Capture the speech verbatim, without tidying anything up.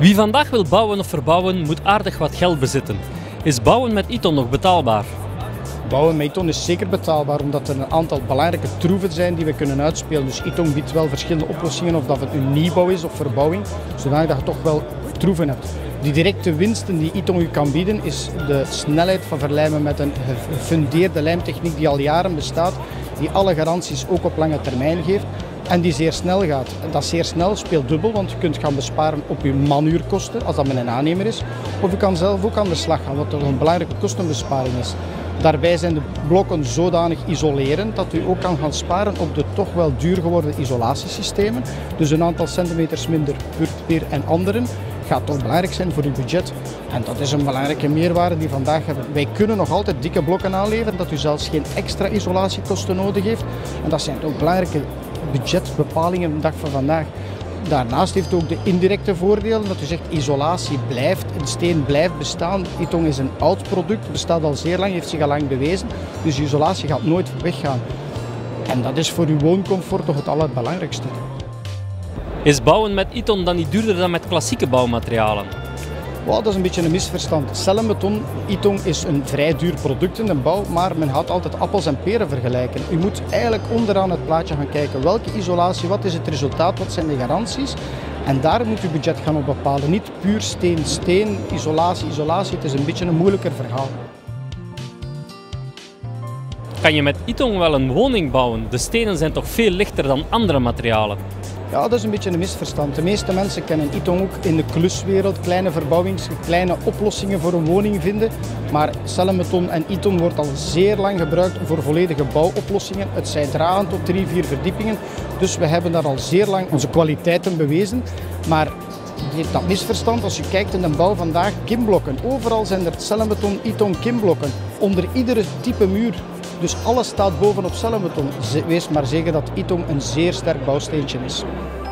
Wie vandaag wil bouwen of verbouwen, moet aardig wat geld bezitten. Is bouwen met Iton nog betaalbaar? Bouwen met Iton is zeker betaalbaar, omdat er een aantal belangrijke troeven zijn die we kunnen uitspelen. Dus Iton biedt wel verschillende oplossingen, of dat het een nieuwbouw is of verbouwing, zodat je toch wel troeven hebt. Die directe winsten die Iton u kan bieden, is de snelheid van verlijmen met een gefundeerde lijmtechniek die al jaren bestaat, die alle garanties ook op lange termijn geeft en die zeer snel gaat. Dat zeer snel speelt dubbel, want je kunt gaan besparen op je manuurkosten, als dat met een aannemer is, of je kan zelf ook aan de slag gaan, wat toch een belangrijke kostenbesparing is. Daarbij zijn de blokken zodanig isolerend dat u ook kan gaan sparen op de toch wel duur geworden isolatiesystemen. Dus een aantal centimeters minder per peer en anderen gaat toch belangrijk zijn voor uw budget. En dat is een belangrijke meerwaarde die we vandaag hebben. Wij kunnen nog altijd dikke blokken aanleveren, dat u zelfs geen extra isolatiekosten nodig heeft. En dat zijn ook belangrijke budgetbepalingen op de dag van vandaag. Daarnaast heeft het ook de indirecte voordelen, dat u zegt isolatie blijft, een steen blijft bestaan. Iton is een oud product, bestaat al zeer lang, heeft zich al lang bewezen, dus isolatie gaat nooit weggaan. En dat is voor uw wooncomfort toch het allerbelangrijkste. Is bouwen met Iton dan niet duurder dan met klassieke bouwmaterialen? Wow, dat is een beetje een misverstand. Cellenbeton, Iton is een vrij duur product in de bouw, maar men gaat altijd appels en peren vergelijken. U moet eigenlijk onderaan het plaatje gaan kijken welke isolatie, wat is het resultaat, wat zijn de garanties. En daar moet u budget gaan op bepalen. Niet puur steen, steen, isolatie, isolatie. Het is een beetje een moeilijker verhaal. Kan je met Iton wel een woning bouwen? De stenen zijn toch veel lichter dan andere materialen? Ja, dat is een beetje een misverstand. De meeste mensen kennen Iton ook in de kluswereld, kleine verbouwings, kleine oplossingen voor een woning vinden. Maar cellenbeton en Iton wordt al zeer lang gebruikt voor volledige bouwoplossingen. Het zij dragend tot drie, vier verdiepingen. Dus we hebben daar al zeer lang onze kwaliteiten bewezen. Maar dat misverstand, als je kijkt in de bouw vandaag, kimblokken. Overal zijn er cellenbeton, Iton, kimblokken. Onder iedere type muur. Dus alles staat bovenop cellenbeton. Wees maar zeker dat Iton een zeer sterk bouwsteentje is.